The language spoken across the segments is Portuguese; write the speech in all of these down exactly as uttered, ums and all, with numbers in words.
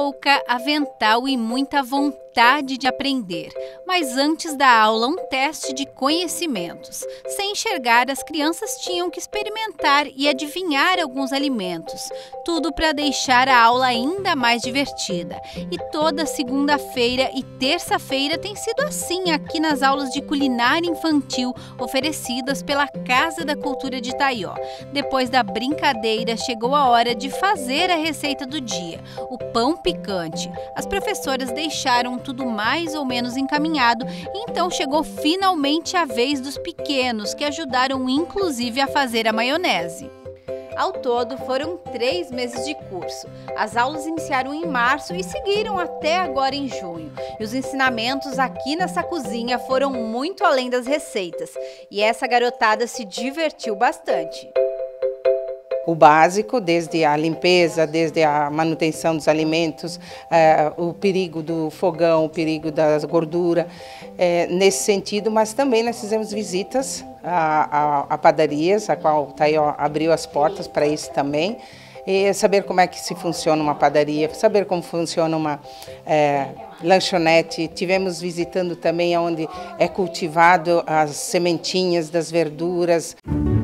touca, avental e muita vontade de aprender. Mas antes da aula, um teste de conhecimentos. Sem enxergar, as crianças tinham que experimentar e adivinhar alguns alimentos. Tudo para deixar a aula ainda mais divertida. E toda segunda-feira e terça-feira tem sido assim aqui nas aulas de culinária infantil oferecidas pela Casa da Cultura de Taió. Depois da brincadeira, chegou a hora de fazer a receita do dia, o pão picante. As professoras deixaram tudo mais ou menos encaminhado e então chegou finalmente a vez dos pequenos, que ajudaram inclusive a fazer a maionese. Ao todo, foram três meses de curso. As aulas iniciaram em março e seguiram até agora em junho. E os ensinamentos aqui nessa cozinha foram muito além das receitas. E essa garotada se divertiu bastante. O básico, desde a limpeza, desde a manutenção dos alimentos, eh, o perigo do fogão, o perigo da gordura, eh, nesse sentido, mas também nós fizemos visitas a, a, a padarias, a qual o Taió abriu as portas para isso também, e saber como é que se funciona uma padaria, saber como funciona uma eh, lanchonete. Tivemos visitando também onde é cultivado as sementinhas das verduras.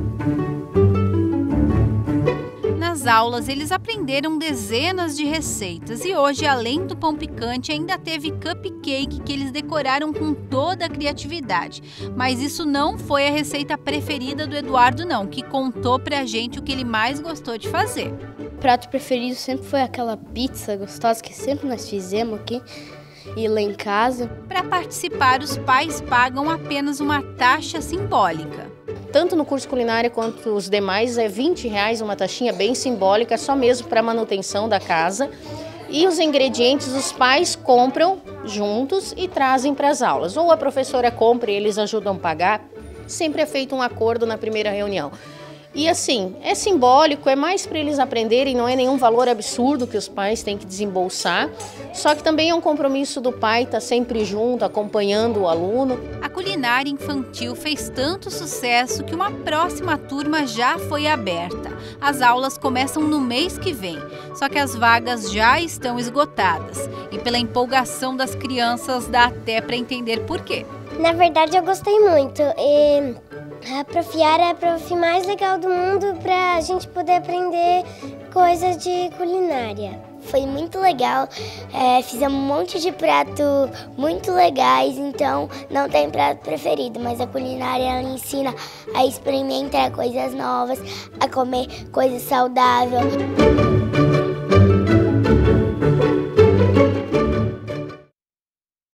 Nas aulas, eles aprenderam dezenas de receitas e hoje, além do pão picante, ainda teve cupcake que eles decoraram com toda a criatividade. Mas isso não foi a receita preferida do Eduardo não, que contou pra gente o que ele mais gostou de fazer. O prato preferido sempre foi aquela pizza gostosa que sempre nós fizemos aqui e lá em casa. Para participar, os pais pagam apenas uma taxa simbólica. Tanto no curso culinária quanto os demais, é vinte reais, uma taxinha bem simbólica, só mesmo para manutenção da casa. E os ingredientes os pais compram juntos e trazem para as aulas. Ou a professora compra e eles ajudam a pagar. Sempre é feito um acordo na primeira reunião. E assim, é simbólico, é mais para eles aprenderem, não é nenhum valor absurdo que os pais têm que desembolsar. Só que também é um compromisso do pai estar sempre junto, acompanhando o aluno. A culinária infantil fez tanto sucesso que uma próxima turma já foi aberta. As aulas começam no mês que vem, só que as vagas já estão esgotadas. E pela empolgação das crianças, dá até para entender por quê. Na verdade, eu gostei muito. E a Prof Yara é a prof mais legal do mundo para a gente poder aprender coisas de culinária. Foi muito legal, é, fizemos um monte de prato muito legais, então não tem prato preferido, mas a culinária ela ensina a experimentar coisas novas, a comer coisas saudáveis.